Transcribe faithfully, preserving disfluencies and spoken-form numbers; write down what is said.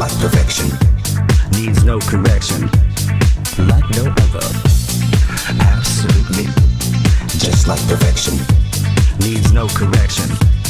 like perfection, needs no correction, like no other. Absolutely, just like perfection, needs no correction.